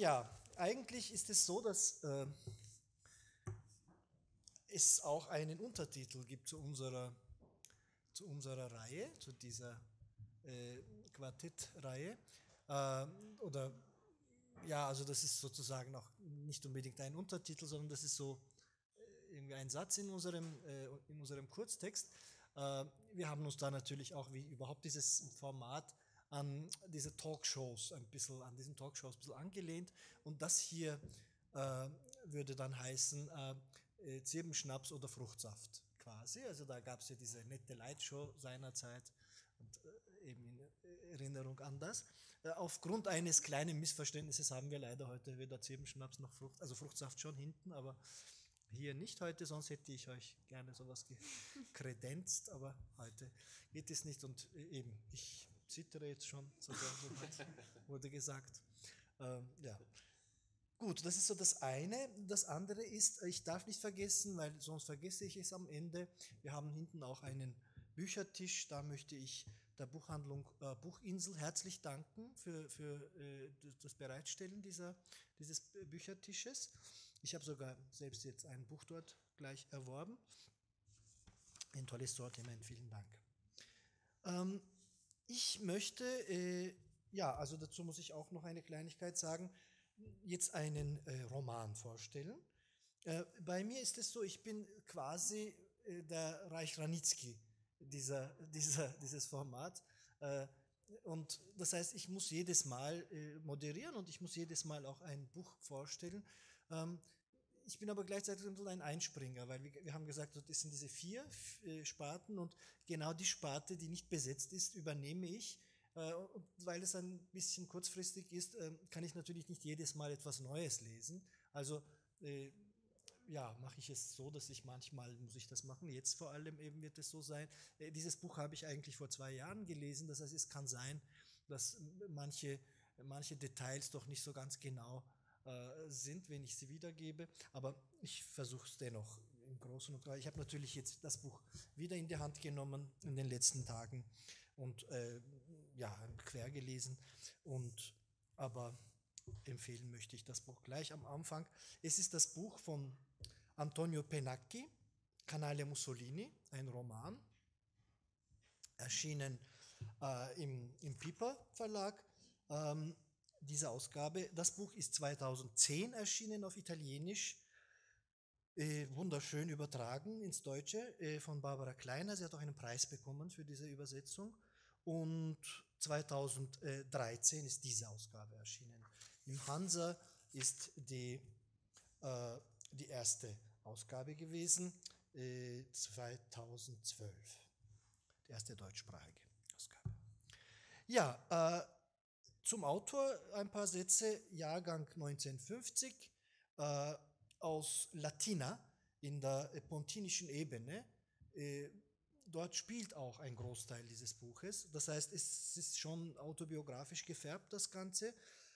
Ja, eigentlich ist es so, dass es auch einen Untertitel gibt zu unserer Reihe, zu dieser Quartettreihe. Oder ja, also das ist sozusagen auch nicht unbedingt ein Untertitel, sondern das ist so irgendwie ein Satz in unserem Kurztext. Wir haben uns da natürlich auch, wie überhaupt dieses Format, an diese Talkshows an diesen Talkshows ein bisschen angelehnt. Und das hier würde dann heißen Zirbenschnaps oder Fruchtsaft quasi. Also da gab es ja diese nette Lightshow seinerzeit und eben in Erinnerung an das. Aufgrund eines kleinen Missverständnisses haben wir leider heute weder Zirbenschnaps noch also Fruchtsaft schon hinten, aber hier nicht heute, sonst hätte ich euch gerne sowas gekredenzt, aber heute geht es nicht und eben, ich zittere jetzt schon, sogar, so wurde gesagt. Ja. Gut, das ist so das eine. Das andere ist, ich darf nicht vergessen, weil sonst vergesse ich es am Ende, wir haben hinten auch einen Büchertisch, da möchte ich der Buchhandlung Buchinsel herzlich danken für das Bereitstellen dieses Büchertisches. Ich habe sogar selbst jetzt ein Buch dort gleich erworben. Ein tolles Sortiment, vielen Dank. Ich möchte, ja, also dazu muss ich auch noch eine Kleinigkeit sagen, jetzt einen Roman vorstellen. Bei mir ist es so, ich bin quasi der Reich Ranitzky dieses Format. Und das heißt, ich muss jedes Mal moderieren und ich muss jedes Mal auch ein Buch vorstellen. Ich bin aber gleichzeitig ein Einspringer, weil wir haben gesagt, das sind diese 4 Sparten und genau die Sparte, die nicht besetzt ist, übernehme ich. Und weil es ein bisschen kurzfristig ist, kann ich natürlich nicht jedes Mal etwas Neues lesen. Also ja, mache ich es so, dass ich manchmal muss ich das machen. Jetzt vor allem eben wird es so sein. Dieses Buch habe ich eigentlich vor 2 Jahren gelesen. Das heißt, es kann sein, dass manche Details doch nicht so ganz genau sind, wenn ich sie wiedergebe. Aber ich versuche es dennoch im Großen und Ganzen. Ich habe natürlich jetzt das Buch wieder in die Hand genommen in den letzten Tagen und ja, quer gelesen. Aber empfehlen möchte ich das Buch gleich am Anfang. Es ist das Buch von Antonio Pennacchi, Canale Mussolini, ein Roman, erschienen im Piper Verlag. Diese Ausgabe, das Buch ist 2010 erschienen auf Italienisch, wunderschön übertragen ins Deutsche von Barbara Kleiner. Sie hat auch einen Preis bekommen für diese Übersetzung. Und 2013 ist diese Ausgabe erschienen. Im Hansa ist die erste Ausgabe gewesen, 2012. Die erste deutschsprachige Ausgabe. Ja, zum Autor ein paar Sätze. Jahrgang 1950, aus Latina in der pontinischen Ebene. Dort spielt auch ein Großteil dieses Buches. Das heißt, es ist schon autobiografisch gefärbt, das Ganze.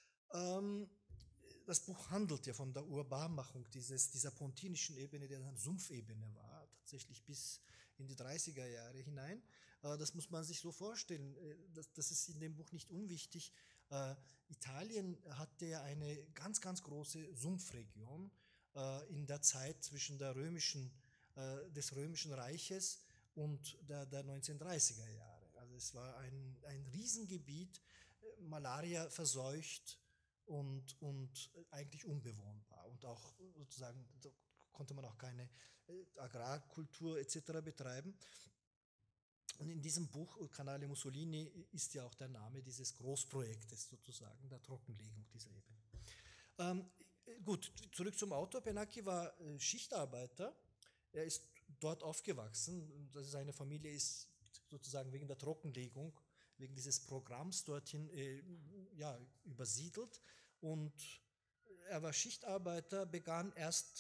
Das Buch handelt ja von der Urbarmachung dieser pontinischen Ebene, die eine Sumpfebene war, tatsächlich bis in die 30er Jahre hinein. Das muss man sich so vorstellen. Das ist in dem Buch nicht unwichtig. Italien hatte ja eine ganz, ganz große Sumpfregion in der Zeit zwischen des Römischen Reiches und der 1930er Jahre. Also es war ein Riesengebiet, Malaria verseucht und eigentlich unbewohnbar. Und auch sozusagen da konnte man auch keine Agrarkultur etc. betreiben. Und in diesem Buch, Canale Mussolini, ist ja auch der Name dieses Großprojektes sozusagen, der Trockenlegung dieser Ebene. Gut, zurück zum Autor. Pennacchi war Schichtarbeiter. Er ist dort aufgewachsen. Seine Familie ist sozusagen wegen der Trockenlegung, wegen dieses Programms dorthin ja, übersiedelt. Und er war Schichtarbeiter, begann erst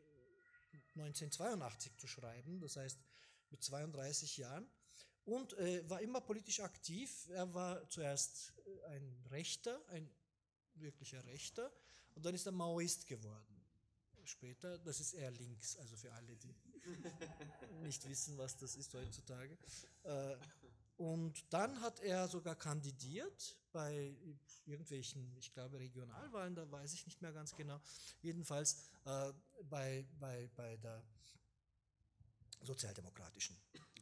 1982 zu schreiben, das heißt mit 32 Jahren. Und war immer politisch aktiv. Er war zuerst ein Rechter, ein wirklicher Rechter, und dann ist er Maoist geworden. Später, das ist eher links, also für alle, die nicht wissen, was das ist heutzutage. Und dann hat er sogar kandidiert bei irgendwelchen, ich glaube, Regionalwahlen, da weiß ich nicht mehr ganz genau. Jedenfalls bei der sozialdemokratischen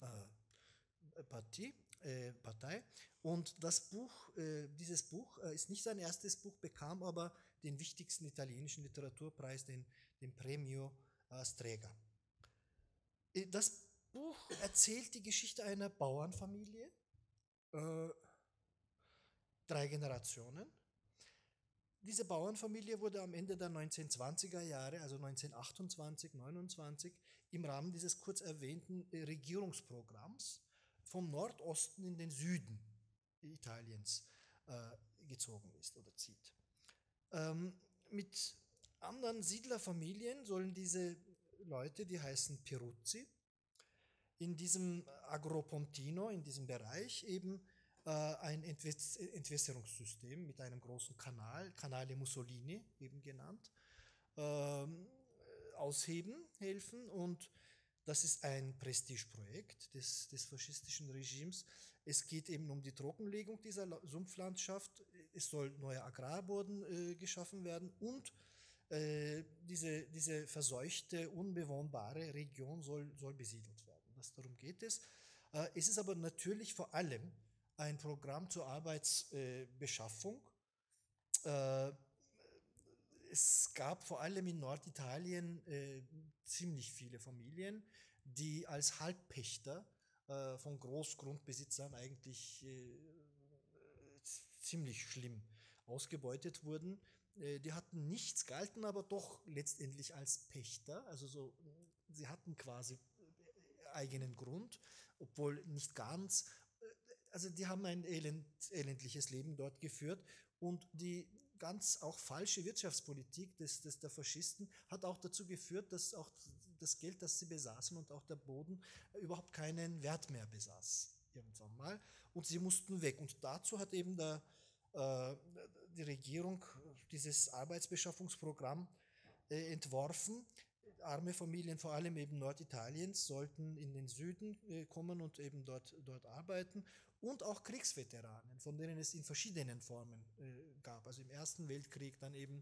Partei. Und dieses Buch ist nicht sein erstes Buch, bekam aber den wichtigsten italienischen Literaturpreis, den Premio Strega. Das Buch erzählt die Geschichte einer Bauernfamilie, 3 Generationen. Diese Bauernfamilie wurde am Ende der 1920er Jahre, also 1928, 29, im Rahmen dieses kurz erwähnten Regierungsprogramms vom Nordosten in den Süden Italiens gezogen ist oder zieht. Mit anderen Siedlerfamilien sollen diese Leute, die heißen Peruzzi, in diesem Agropontino, in diesem Bereich eben ein Entwässerungssystem mit einem großen Kanal, Canale Mussolini eben genannt, ausheben helfen. Und das ist ein Prestigeprojekt des faschistischen Regimes. Es geht eben um die Trockenlegung dieser Sumpflandschaft. Es soll neuer Agrarboden geschaffen werden und diese verseuchte, unbewohnbare Region soll besiedelt werden. Darum geht es. Es ist aber natürlich vor allem ein Programm zur Arbeitsbeschaffung. Es gab vor allem in Norditalien ziemlich viele Familien, die als Halbpächter von Großgrundbesitzern eigentlich ziemlich schlimm ausgebeutet wurden. Die hatten nichts, galten aber doch letztendlich als Pächter, also so, sie hatten quasi eigenen Grund, obwohl nicht ganz. Also die haben ein elendliches Leben dort geführt und die ganz auch falsche Wirtschaftspolitik der Faschisten hat auch dazu geführt, dass auch das Geld, das sie besaßen und auch der Boden überhaupt keinen Wert mehr besaß irgendwann mal und sie mussten weg. Und dazu hat eben die Regierung dieses Arbeitsbeschaffungsprogramm entworfen. Arme Familien, vor allem eben Norditaliens, sollten in den Süden kommen und eben dort arbeiten. Und auch Kriegsveteranen, von denen es in verschiedenen Formen gab. Also im Ersten Weltkrieg, dann eben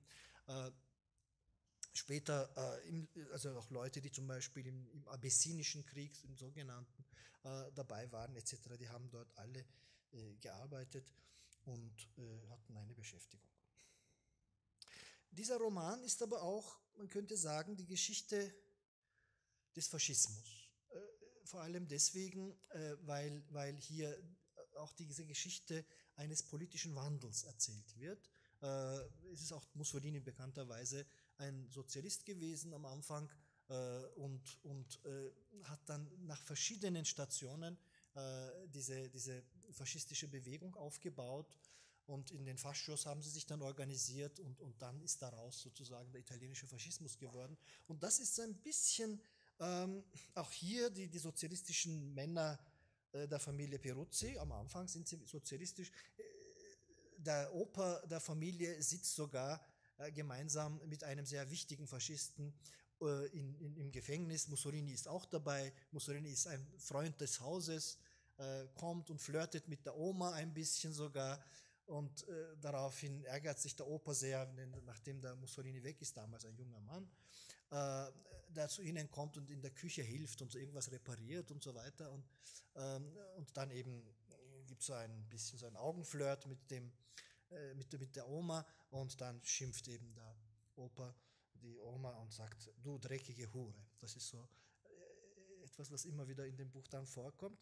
später, also auch Leute, die zum Beispiel im Abessinischen Krieg, im sogenannten, dabei waren etc., die haben dort alle gearbeitet und hatten eine Beschäftigung. Dieser Roman ist aber auch, man könnte sagen, die Geschichte des Faschismus. Vor allem deswegen, weil hier auch diese Geschichte eines politischen Wandels erzählt wird. Es ist auch Mussolini bekannterweise ein Sozialist gewesen am Anfang und hat dann nach verschiedenen Stationen diese faschistische Bewegung aufgebaut. Und in den Fascios haben sie sich dann organisiert und dann ist daraus sozusagen der italienische Faschismus geworden. Und das ist so ein bisschen auch hier die sozialistischen Männer der Familie Peruzzi, am Anfang sind sie sozialistisch. Der Opa der Familie sitzt sogar gemeinsam mit einem sehr wichtigen Faschisten im Gefängnis. Mussolini ist auch dabei. Mussolini ist ein Freund des Hauses, kommt und flirtet mit der Oma ein bisschen sogar. Und daraufhin ärgert sich der Opa sehr, nachdem der Mussolini weg ist, damals ein junger Mann, der zu ihnen kommt und in der Küche hilft und so irgendwas repariert und so weiter. Und dann eben gibt es so ein bisschen so ein Augenflirt mit der Oma und dann schimpft eben der Opa die Oma und sagt, du dreckige Hure. Das ist so etwas, was immer wieder in dem Buch dann vorkommt.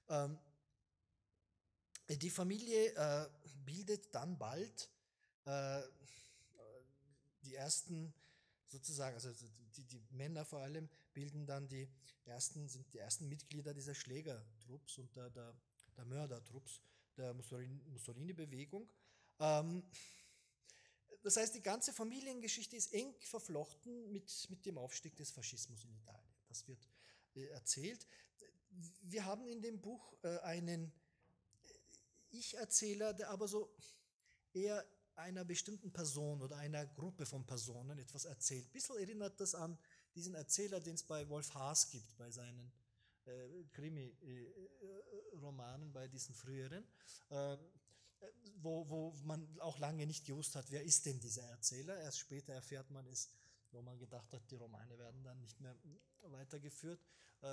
Die Familie bildet dann bald die ersten sozusagen, also die Männer vor allem bilden dann sind die ersten Mitglieder dieser Schlägertrupps und der Mördertrupps der Mussolini-Bewegung. Das heißt, die ganze Familiengeschichte ist eng verflochten mit dem Aufstieg des Faschismus in Italien. Das wird erzählt. Wir haben in dem Buch einen Ich-Erzähler, der aber so eher einer bestimmten Person oder einer Gruppe von Personen etwas erzählt. Ein bisschen erinnert das an diesen Erzähler, den es bei Wolf Haas gibt, bei seinen Krimi-Romanen, bei diesen früheren, wo man auch lange nicht gewusst hat, wer ist denn dieser Erzähler. Erst später erfährt man es, wo man gedacht hat, die Romane werden dann nicht mehr weitergeführt.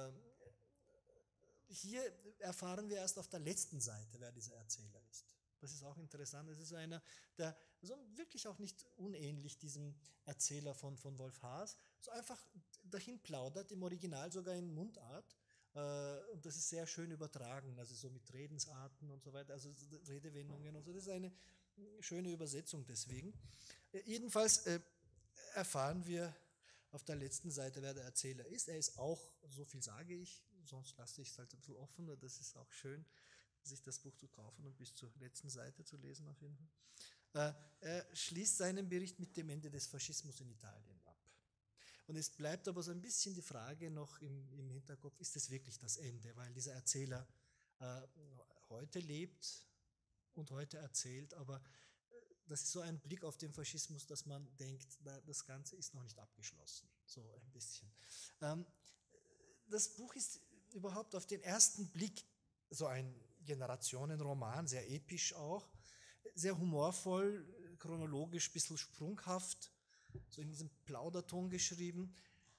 Hier erfahren wir erst auf der letzten Seite, wer dieser Erzähler ist. Das ist auch interessant. Es ist einer, der so wirklich auch nicht unähnlich diesem Erzähler von Wolf Haas, so einfach dahin plaudert, im Original sogar in Mundart. Und das ist sehr schön übertragen, also so mit Redensarten und so weiter, also Redewendungen und so. Das ist eine schöne Übersetzung deswegen. Jedenfalls erfahren wir auf der letzten Seite, wer der Erzähler ist. Er ist auch, so viel sage ich, sonst lasse ich es halt ein bisschen offen. Das ist auch schön, sich das Buch zu kaufen und bis zur letzten Seite zu lesen auf jeden Fall. Er schließt seinen Bericht mit dem Ende des Faschismus in Italien ab. Und es bleibt aber so ein bisschen die Frage noch im Hinterkopf, ist es wirklich das Ende? Weil dieser Erzähler heute lebt und heute erzählt, aber das ist so ein Blick auf den Faschismus, dass man denkt, das Ganze ist noch nicht abgeschlossen, so ein bisschen. Das Buch ist überhaupt auf den ersten Blick so ein Generationenroman, sehr episch auch, sehr humorvoll, chronologisch ein bisschen sprunghaft, so in diesem Plauderton geschrieben.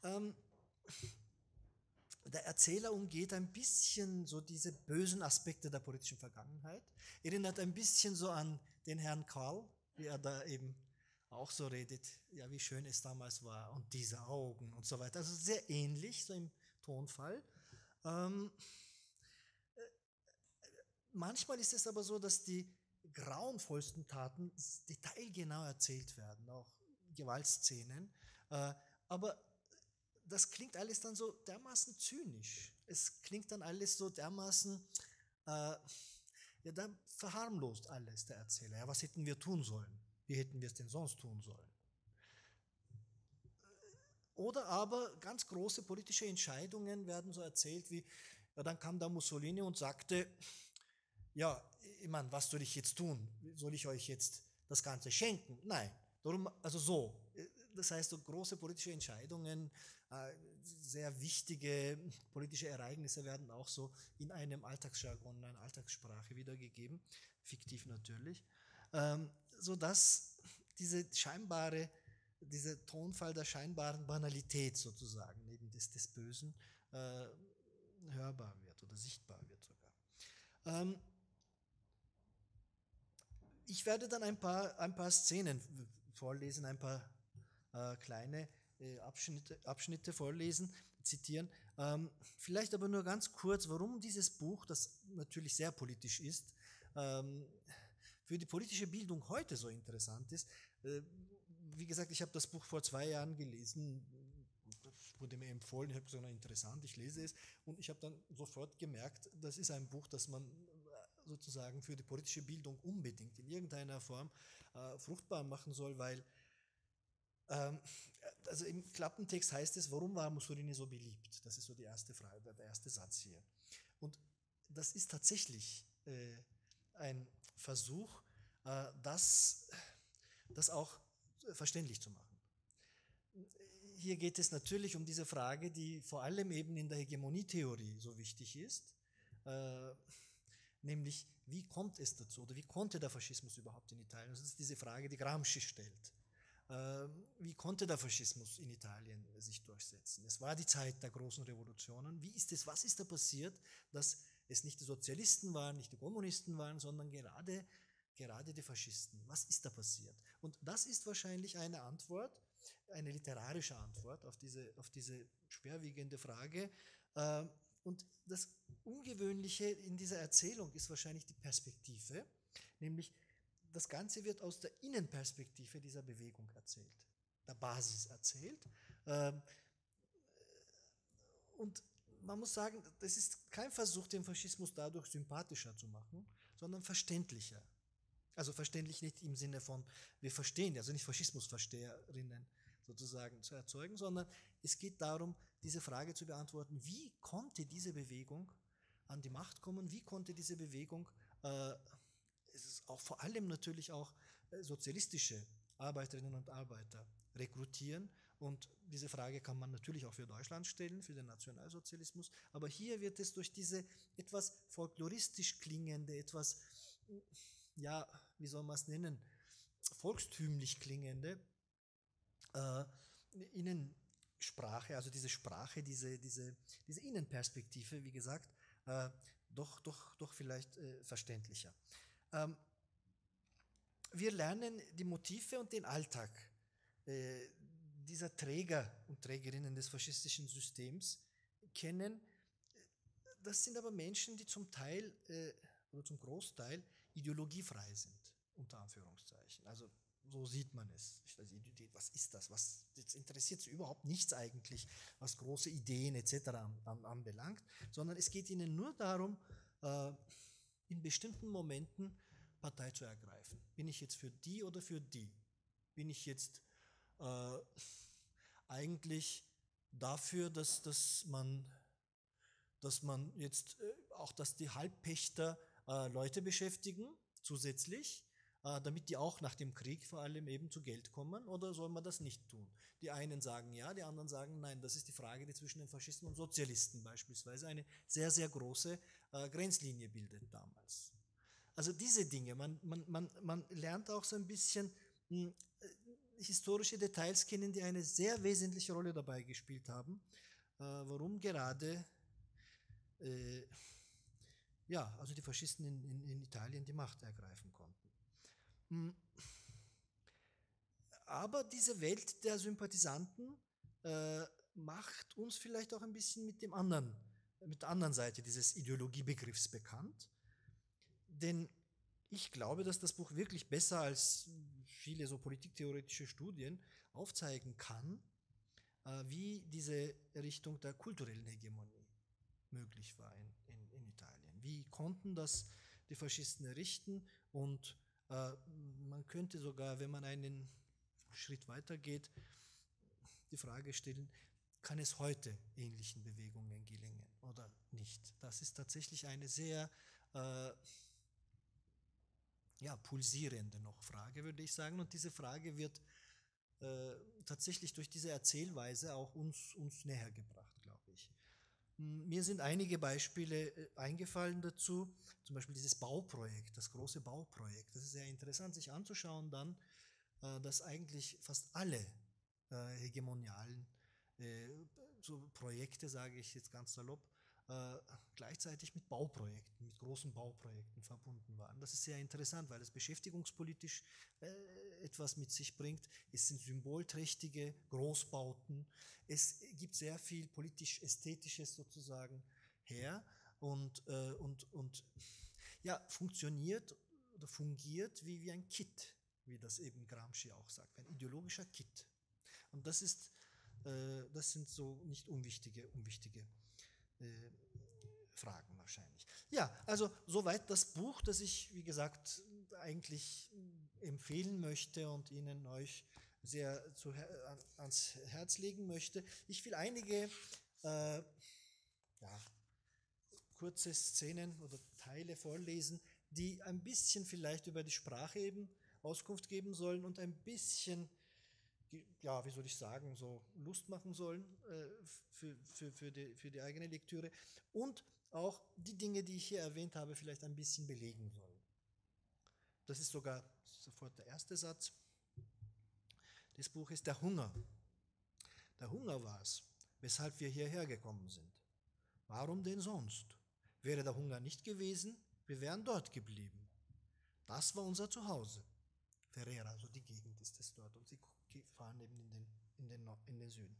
Der Erzähler umgeht ein bisschen so diese bösen Aspekte der politischen Vergangenheit, erinnert ein bisschen so an den Herrn Karl, wie er da eben auch so redet, ja, wie schön es damals war und diese Augen und so weiter. Also sehr ähnlich, so im Tonfall. Manchmal ist es aber so, dass die grauenvollsten Taten detailgenau erzählt werden, auch Gewaltszenen. Aber das klingt alles dann so dermaßen zynisch. Es klingt dann alles so dermaßen, ja, da verharmlost alles der Erzähler. Ja, was hätten wir tun sollen? Wie hätten wir es denn sonst tun sollen? Oder aber ganz große politische Entscheidungen werden so erzählt wie, ja, dann kam da Mussolini und sagte, ja, ich meine, was soll ich jetzt tun? Soll ich euch jetzt das Ganze schenken? Nein, darum, also so. Das heißt, so große politische Entscheidungen, sehr wichtige politische Ereignisse werden auch so in einem Alltagsjargon, in einer Alltagssprache wiedergegeben, fiktiv natürlich, sodass dieser Tonfall der scheinbaren Banalität sozusagen, eben des Bösen, hörbar wird oder sichtbar wird sogar. Ich werde dann ein paar Szenen vorlesen, ein paar kleine Abschnitte vorlesen, zitieren. Vielleicht aber nur ganz kurz, warum dieses Buch, das natürlich sehr politisch ist, für die politische Bildung heute so interessant ist. Wie gesagt, ich habe das Buch vor 2 Jahren gelesen, das wurde mir empfohlen, ich habe gesagt, interessant, ich lese es und ich habe dann sofort gemerkt, das ist ein Buch, das man sozusagen für die politische Bildung unbedingt in irgendeiner Form fruchtbar machen soll, weil also im Klappentext heißt es, warum war Mussolini so beliebt? Das ist so die erste Frage, der erste Satz hier. Und das ist tatsächlich ein Versuch, das auch verständlich zu machen. Hier geht es natürlich um diese Frage, die vor allem eben in der Hegemonietheorie so wichtig ist, nämlich wie kommt es dazu oder wie konnte der Faschismus überhaupt in Italien? Das ist diese Frage, die Gramsci stellt. Wie konnte der Faschismus in Italien sich durchsetzen? Es war die Zeit der großen Revolutionen. Was ist da passiert, dass es nicht die Sozialisten waren, nicht die Kommunisten waren, sondern gerade die Faschisten? Was ist da passiert? Und das ist wahrscheinlich eine Antwort, eine literarische Antwort auf diese schwerwiegende Frage. Und das Ungewöhnliche in dieser Erzählung ist wahrscheinlich die Perspektive, nämlich das Ganze wird aus der Innenperspektive dieser Bewegung erzählt, der Basis erzählt. Und man muss sagen, das ist kein Versuch, den Faschismus dadurch sympathischer zu machen, sondern verständlicher. Also verständlich nicht im Sinne von, wir verstehen, also nicht Faschismusversteherinnen sozusagen zu erzeugen, sondern es geht darum, diese Frage zu beantworten, wie konnte diese Bewegung an die Macht kommen, wie konnte diese Bewegung es ist auch vor allem natürlich auch sozialistische Arbeiterinnen und Arbeiter rekrutieren Und diese Frage kann man natürlich auch für Deutschland stellen, für den Nationalsozialismus. Aber hier wird es durch diese etwas folkloristisch klingende, etwas, ja, wie soll man es nennen, volkstümlich klingende äh, Innensprache, also diese Sprache, diese Innenperspektive, wie gesagt, doch vielleicht verständlicher. Ähm, wir lernen die Motive und den Alltag dieser Träger und Trägerinnen des faschistischen Systems kennen. Das sind aber Menschen, die zum Teil oder zum Großteil ideologiefrei sind, unter Anführungszeichen. Also so sieht man es. Was ist das? Jetzt interessiert sie überhaupt nichts eigentlich, was große Ideen etc. Anbelangt, sondern es geht ihnen nur darum, in bestimmten Momenten Partei zu ergreifen. Bin ich jetzt für die oder für die? Bin ich jetzt eigentlich dafür, dass man jetzt auch, dass die Halbpächter Leute beschäftigen, zusätzlich, damit die auch nach dem Krieg vor allem eben zu Geld kommen, oder soll man das nicht tun? Die einen sagen ja, die anderen sagen nein. Das ist die Frage, die zwischen den Faschisten und Sozialisten beispielsweise eine sehr, sehr große Grenzlinie bildet damals. Also diese Dinge, man lernt auch so ein bisschen historische Details kennen, die eine sehr wesentliche Rolle dabei gespielt haben, warum gerade also die Faschisten in Italien die Macht ergreifen konnten. Aber diese Welt der Sympathisanten macht uns vielleicht auch ein bisschen mit der anderen Seite dieses Ideologiebegriffs bekannt. Denn ich glaube, dass das Buch wirklich besser als viele so politiktheoretische Studien aufzeigen kann, wie diese Richtung der kulturellen Hegemonie möglich war in Italien. Wie konnten das die Faschisten errichten? Und man könnte sogar, wenn man einen Schritt weiter geht, die Frage stellen, kann es heute ähnlichen Bewegungen gelingen oder nicht? Das ist tatsächlich eine sehr pulsierende noch Frage, würde ich sagen. Und diese Frage wird tatsächlich durch diese Erzählweise auch uns näher gebracht, glaube ich. Mir sind einige Beispiele eingefallen dazu, zum Beispiel dieses Bauprojekt, das große Bauprojekt. Das ist sehr interessant, sich anzuschauen dann, dass eigentlich fast alle hegemonialen so Projekte, sage ich jetzt ganz salopp, gleichzeitig mit Bauprojekten, mit großen Bauprojekten verbunden waren. Das ist sehr interessant, weil es beschäftigungspolitisch etwas mit sich bringt. Es sind symbolträchtige Großbauten. Es gibt sehr viel politisch-ästhetisches sozusagen her und funktioniert oder fungiert wie ein Kit, wie das eben Gramsci auch sagt, ein ideologischer Kit. Und das sind so nicht unwichtige Fragen wahrscheinlich. Ja, also soweit das Buch, das ich, wie gesagt, eigentlich empfehlen möchte und euch sehr ans Herz legen möchte. Ich will einige kurze Szenen oder Teile vorlesen, die ein bisschen vielleicht über die Sprache eben Auskunft geben sollen und ein bisschen, wie soll ich sagen, so Lust machen sollen für die eigene Lektüre und auch die Dinge, die ich hier erwähnt habe, vielleicht ein bisschen belegen sollen. Das ist sogar sofort der erste Satz des Buches, der Hunger. Der Hunger war es, weshalb wir hierher gekommen sind. Warum denn sonst? Wäre der Hunger nicht gewesen, wir wären dort geblieben. Das war unser Zuhause. Ferrera, also die Gegend ist es dort, und sie fahren eben in den Süden.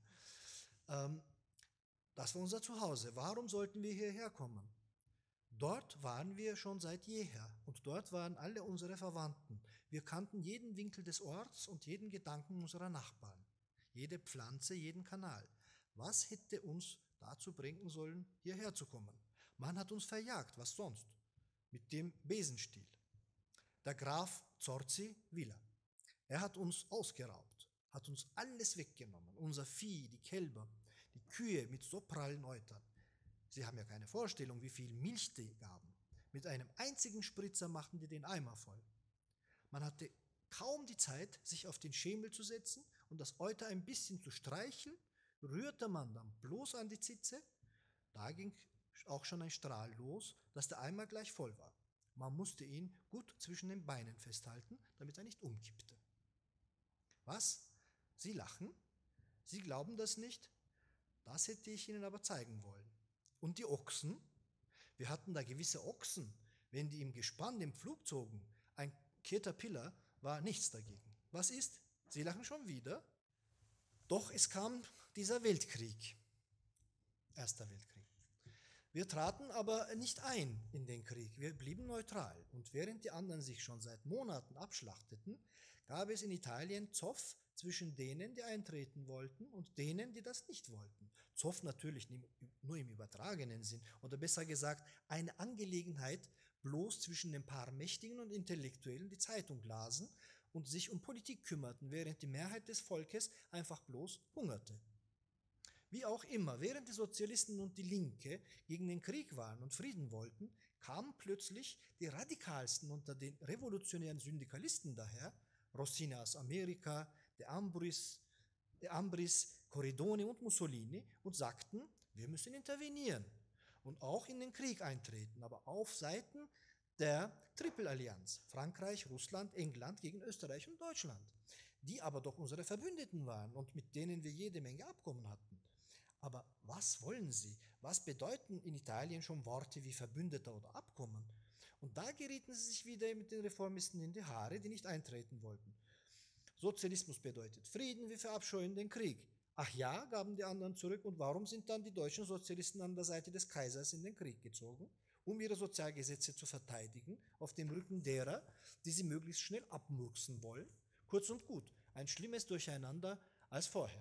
Das war unser Zuhause. Warum sollten wir hierher kommen? Dort waren wir schon seit jeher und dort waren alle unsere Verwandten. Wir kannten jeden Winkel des Orts und jeden Gedanken unserer Nachbarn, jede Pflanze, jeden Kanal. Was hätte uns dazu bringen sollen, hierher zu kommen? Man hat uns verjagt, was sonst? Mit dem Besenstiel. Der Graf Zorzi Villa. Er hat uns ausgeraubt, hat uns alles weggenommen, unser Vieh, die Kälber, die Kühe mit so prallen Eutern. Sie haben ja keine Vorstellung, wie viel Milch die gaben. Mit einem einzigen Spritzer machten die den Eimer voll. Man hatte kaum die Zeit, sich auf den Schemel zu setzen und das Euter ein bisschen zu streicheln, rührte man dann bloß an die Zitze, da ging auch schon ein Strahl los, dass der Eimer gleich voll war. Man musste ihn gut zwischen den Beinen festhalten, damit er nicht umkippte. Was? Sie lachen? Sie glauben das nicht? Das hätte ich Ihnen aber zeigen wollen. Und die Ochsen? Wir hatten da gewisse Ochsen. Wenn die im Gespann den Pflug zogen, ein Caterpillar war nichts dagegen. Was ist? Sie lachen schon wieder? Doch es kam dieser Weltkrieg, Erster Weltkrieg. Wir traten aber nicht ein in den Krieg, wir blieben neutral. Und während die anderen sich schon seit Monaten abschlachteten, gab es in Italien Zoff zwischen denen, die eintreten wollten und denen, die das nicht wollten. Zoff natürlich nur im übertragenen Sinn, oder besser gesagt eine Angelegenheit bloß zwischen den paar Mächtigen und Intellektuellen, die Zeitung lasen und sich um Politik kümmerten, während die Mehrheit des Volkes einfach bloß hungerte. Wie auch immer, während die Sozialisten und die Linke gegen den Krieg waren und Frieden wollten, kamen plötzlich die radikalsten unter den revolutionären Syndikalisten daher, Rossini aus Amerika, de Ambris, Corridoni und Mussolini, und sagten, wir müssen intervenieren und auch in den Krieg eintreten, aber auf Seiten der Tripelallianz, Frankreich, Russland, England gegen Österreich und Deutschland, die aber doch unsere Verbündeten waren und mit denen wir jede Menge Abkommen hatten. Aber was wollen sie? Was bedeuten in Italien schon Worte wie Verbündeter oder Abkommen? Und da gerieten sie sich wieder mit den Reformisten in die Haare, die nicht eintreten wollten. Sozialismus bedeutet Frieden, wir verabscheuen den Krieg. Ach ja, gaben die anderen zurück, und warum sind dann die deutschen Sozialisten an der Seite des Kaisers in den Krieg gezogen? Um ihre Sozialgesetze zu verteidigen, auf dem Rücken derer, die sie möglichst schnell abmurksen wollen. Kurz und gut, ein schlimmes Durcheinander als vorher.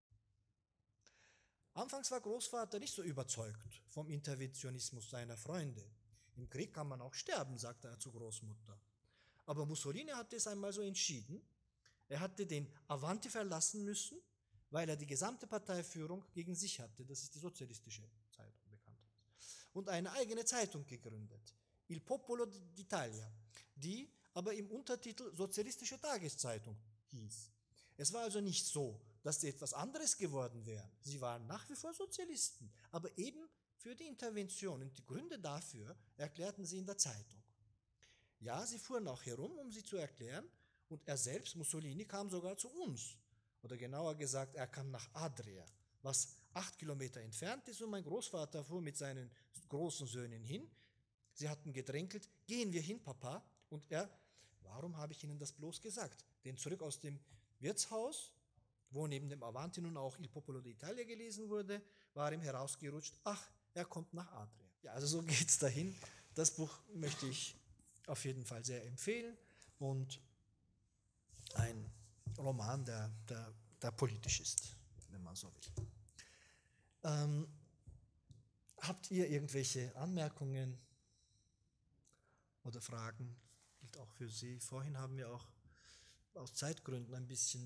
Anfangs war Großvater nicht so überzeugt vom Interventionismus seiner Freunde. Im Krieg kann man auch sterben, sagte er zu Großmutter. Aber Mussolini hatte es einmal so entschieden. Er hatte den Avanti verlassen müssen, weil er die gesamte Parteiführung gegen sich hatte. Das ist die sozialistische Zeitung, bekannt. Und eine eigene Zeitung gegründet, Il Popolo d'Italia, die aber im Untertitel Sozialistische Tageszeitung hieß. Es war also nicht so, dass sie etwas anderes geworden wären. Sie waren nach wie vor Sozialisten, aber eben für die Intervention, und die Gründe dafür erklärten sie in der Zeitung. Ja, sie fuhren auch herum, um sie zu erklären, und er selbst, Mussolini, kam sogar zu uns. Oder genauer gesagt, er kam nach Adria, was 8 Kilometer entfernt ist, und mein Großvater fuhr mit seinen großen Söhnen hin. Sie hatten gedrängelt, gehen wir hin, Papa. Und er, warum habe ich Ihnen das bloß gesagt? Denn zurück aus dem Wirtshaus, wo neben dem Avanti nun auch Il Popolo d'Italia gelesen wurde, war ihm herausgerutscht, ach, er kommt nach Adria. Ja, also so geht's dahin. Das Buch möchte ich auf jeden Fall sehr empfehlen, und ein Roman, der politisch ist, wenn man so will. Habt ihr irgendwelche Anmerkungen oder Fragen? Gilt auch für Sie. Vorhin haben wir auch aus Zeitgründen ein bisschen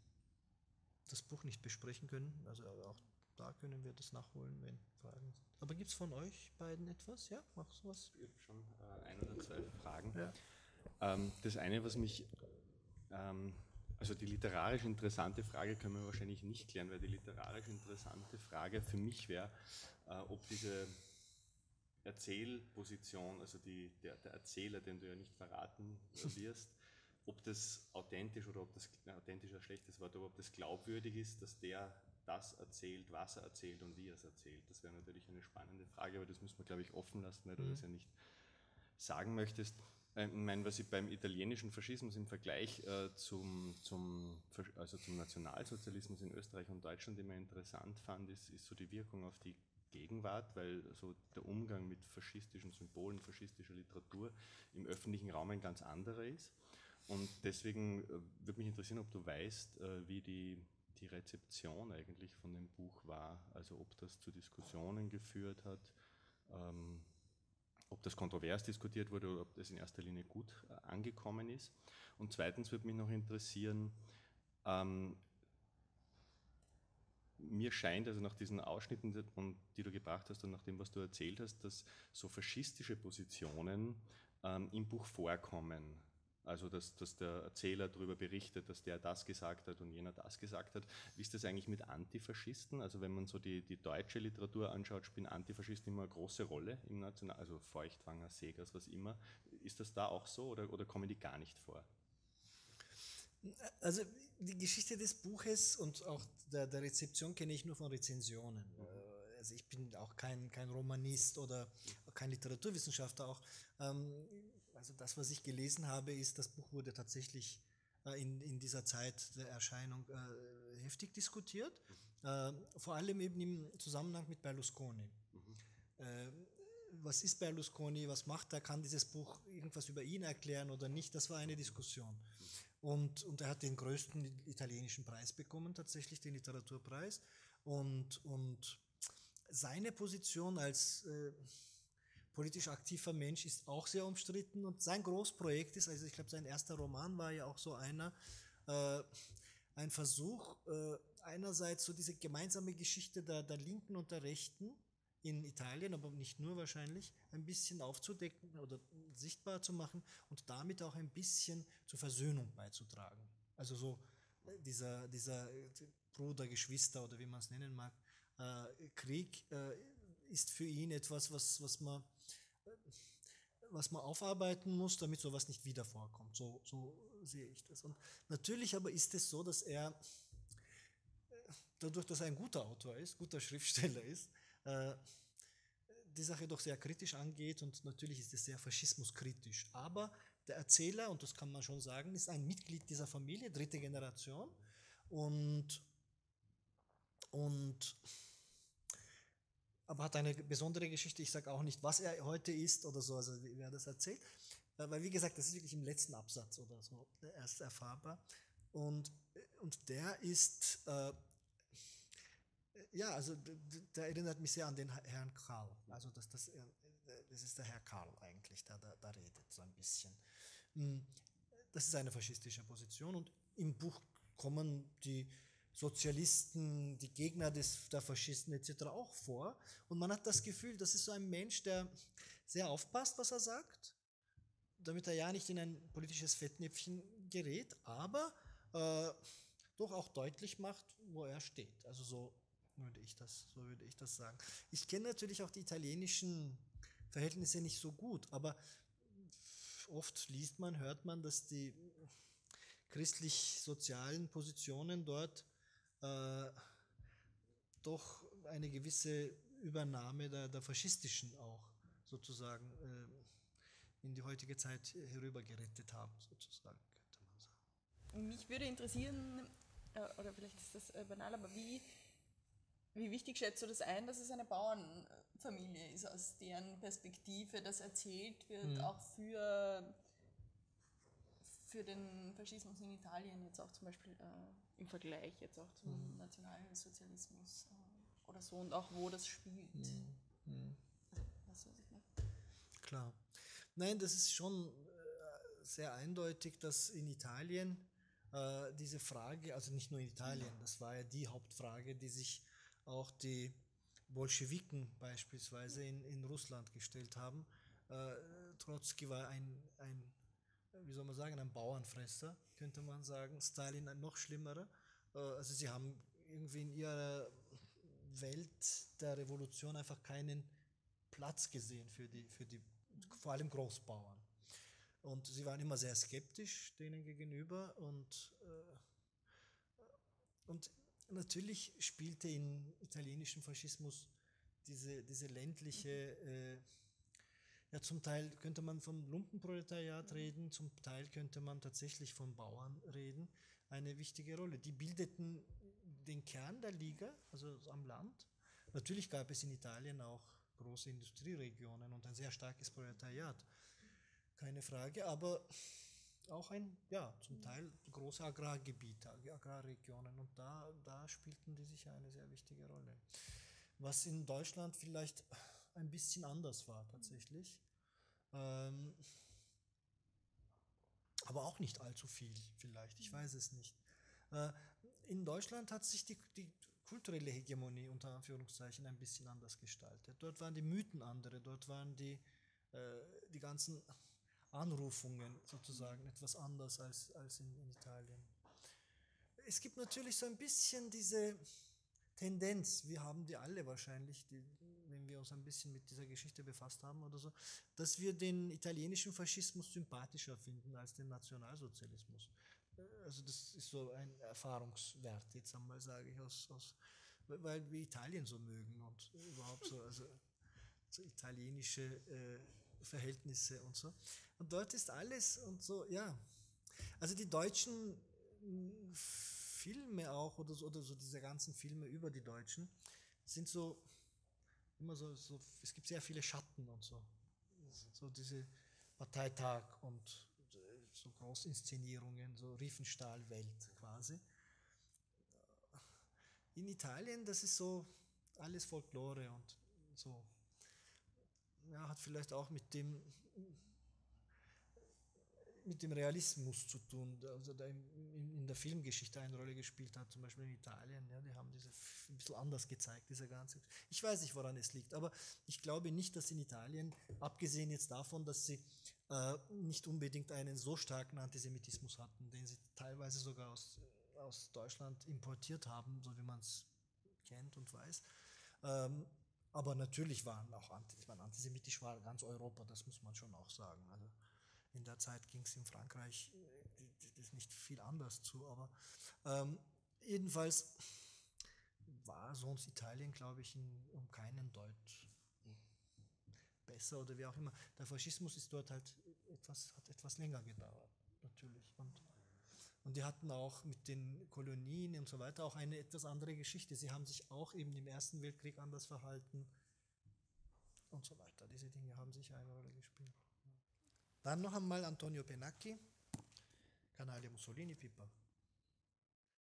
das Buch nicht besprechen können. Also auch da können wir das nachholen, wenn Fragen sind. Aber gibt es von euch beiden etwas? Ja, machst du was? Ich habe schon ein oder zwei Fragen. Ja. Das eine, was mich, also die literarisch interessante Frage können wir wahrscheinlich nicht klären, weil die literarisch interessante Frage für mich wäre, ob diese Erzählposition, also der Erzähler, den du ja nicht verraten wirst, ob das authentisch oder ob das authentisch ein schlechtes Wort, aber ob das glaubwürdig ist, dass der das erzählt, was er erzählt und wie er es erzählt. Das wäre natürlich eine spannende Frage, aber das müssen wir, glaube ich, offen lassen, weil du das ja nicht sagen möchtest. Ich meine, was ich beim italienischen Faschismus im Vergleich zum Nationalsozialismus in Österreich und Deutschland immer interessant fand, ist so die Wirkung auf die Gegenwart, weil so der Umgang mit faschistischen Symbolen, faschistischer Literatur im öffentlichen Raum ein ganz anderer ist. Und deswegen würde mich interessieren, ob du weißt, wie die Rezeption eigentlich von dem Buch war, also ob das zu Diskussionen geführt hat, ob das kontrovers diskutiert wurde oder ob das in erster Linie gut angekommen ist. Und zweitens würde mich noch interessieren, mir scheint, also nach diesen Ausschnitten, die du gebracht hast und nach dem, was du erzählt hast, dass so faschistische Positionen im Buch vorkommen. Also, dass der Erzähler darüber berichtet, dass der das gesagt hat und jener das gesagt hat. Wie ist das eigentlich mit Antifaschisten? Also, wenn man so die deutsche Literatur anschaut, spielen Antifaschisten immer eine große Rolle im National, also Feuchtwanger, Segers, was immer. Ist das da auch so oder kommen die gar nicht vor? Also die Geschichte des Buches und auch der Rezeption kenne ich nur von Rezensionen. Also ich bin auch kein Romanist oder kein Literaturwissenschaftler auch. Also das, was ich gelesen habe, ist, das Buch wurde tatsächlich in dieser Zeit der Erscheinung heftig diskutiert. Vor allem eben im Zusammenhang mit Berlusconi. Äh, Was ist Berlusconi, was macht er, kann dieses Buch irgendwas über ihn erklären oder nicht, das war eine Diskussion. Und er hat den größten italienischen Preis bekommen, tatsächlich den Literaturpreis. Und seine Position als politisch aktiver Mensch ist auch sehr umstritten. Und sein Großprojekt ist, also ich glaube, sein erster Roman war ja auch so ein Versuch, einerseits so diese gemeinsame Geschichte der Linken und der Rechten in Italien, aber nicht nur wahrscheinlich, ein bisschen aufzudecken oder sichtbar zu machen und damit auch ein bisschen zur Versöhnung beizutragen. Also so dieser Bruder, Geschwister oder wie man es nennen mag, Krieg ist für ihn etwas, was man aufarbeiten muss, damit sowas nicht wieder vorkommt. So sehe ich das. Und natürlich aber ist es so, dass er dadurch, dass er ein guter Autor ist, guter Schriftsteller ist, die Sache doch sehr kritisch angeht und natürlich ist es sehr faschismuskritisch. Aber der Erzähler, und das kann man schon sagen, ist ein Mitglied dieser Familie, dritte Generation und aber hat eine besondere Geschichte. Ich sage auch nicht, was er heute ist oder so, also wer das erzählt. Weil wie gesagt, das ist wirklich im letzten Absatz oder so erst erfahrbar. Und der ist ja, also der erinnert mich sehr an den Herrn Karl. Also das ist der Herr Karl eigentlich, der da redet so ein bisschen. Das ist eine faschistische Position und im Buch kommen die Sozialisten, die Gegner der Faschisten etc. auch vor. Und man hat das Gefühl, das ist so ein Mensch, der sehr aufpasst, was er sagt, damit er ja nicht in ein politisches Fettnäpfchen gerät, aber doch auch deutlich macht, wo er steht. Also so würde ich das sagen. Ich kenne natürlich auch die italienischen Verhältnisse nicht so gut, aber oft hört man, dass die christlich-sozialen Positionen dort doch eine gewisse Übernahme der faschistischen auch sozusagen in die heutige Zeit herübergerettet haben, sozusagen, könnte man sagen. Mich würde interessieren, oder vielleicht ist das banal, aber wie wichtig schätzt du das ein, dass es eine Bauernfamilie ist, aus deren Perspektive das erzählt wird, auch für den Faschismus in Italien, jetzt auch zum Beispiel im Vergleich jetzt auch zum Nationalsozialismus oder so und auch wo das spielt. Also, weißt du, was ich meine? Klar. Nein, das ist schon sehr eindeutig, dass in Italien diese Frage, also nicht nur in Italien, das war ja die Hauptfrage, die sich auch die Bolschewiken beispielsweise in Russland gestellt haben. Trotzki war wie soll man sagen, ein Bauernfresser, könnte man sagen. Stalin ein noch schlimmerer. Also sie haben irgendwie in ihrer Welt der Revolution einfach keinen Platz gesehen für die vor allem Großbauern. Und sie waren immer sehr skeptisch denen gegenüber und natürlich spielte im italienischen Faschismus diese ländliche, ja zum Teil könnte man vom Lumpenproletariat reden, zum Teil könnte man tatsächlich von Bauern reden, eine wichtige Rolle. Die bildeten den Kern der Liga, also am Land. Natürlich gab es in Italien auch große Industrieregionen und ein sehr starkes Proletariat, keine Frage, aber auch zum Teil große Agrargebiete, Agrarregionen und da spielten die sicher eine sehr wichtige Rolle. Was in Deutschland vielleicht ein bisschen anders war tatsächlich, aber auch nicht allzu viel vielleicht, ich weiß es nicht. In Deutschland hat sich die kulturelle Hegemonie unter Anführungszeichen ein bisschen anders gestaltet. Dort waren die Mythen andere, dort waren die ganzen Anrufungen sozusagen etwas anders als in Italien. Es gibt natürlich so ein bisschen diese Tendenz, wir haben die alle wahrscheinlich, wenn wir uns ein bisschen mit dieser Geschichte befasst haben oder so, dass wir den italienischen Faschismus sympathischer finden als den Nationalsozialismus. Also das ist so ein Erfahrungswert, jetzt einmal sage ich, weil wir Italien so mögen und überhaupt so, also so italienische Verhältnisse und so. Und dort ist alles und so, ja. Also die deutschen Filme auch oder so diese ganzen Filme über die Deutschen sind so immer so, es gibt sehr viele Schatten und so. So diese Parteitag und so Großinszenierungen, so Riefenstahl-Welt quasi. In Italien, das ist so alles Folklore und so. Ja, hat vielleicht auch mit dem Realismus zu tun, also der in der Filmgeschichte eine Rolle gespielt hat, zum Beispiel in Italien, ja, die haben diese ein bisschen anders gezeigt, diese ganze. Ich weiß nicht, woran es liegt, aber ich glaube nicht, dass in Italien, abgesehen jetzt davon, dass sie nicht unbedingt einen so starken Antisemitismus hatten, den sie teilweise sogar aus Deutschland importiert haben, so wie man es kennt und weiß. Aber natürlich waren auch antisemitisch war ganz Europa, das muss man schon auch sagen. Also in der Zeit ging es in Frankreich das nicht viel anders zu, aber jedenfalls war sonst Italien, glaube ich, um keinen Deut besser oder wie auch immer. Der Faschismus ist dort halt hat etwas länger gedauert, natürlich. Und die hatten auch mit den Kolonien und so weiter auch eine etwas andere Geschichte. Sie haben sich auch eben im Ersten Weltkrieg anders verhalten und so weiter. Diese Dinge haben sicher eine Rolle gespielt. Dann noch einmal Antonio Pennacchi, Canaglia Mussolini, Pippa.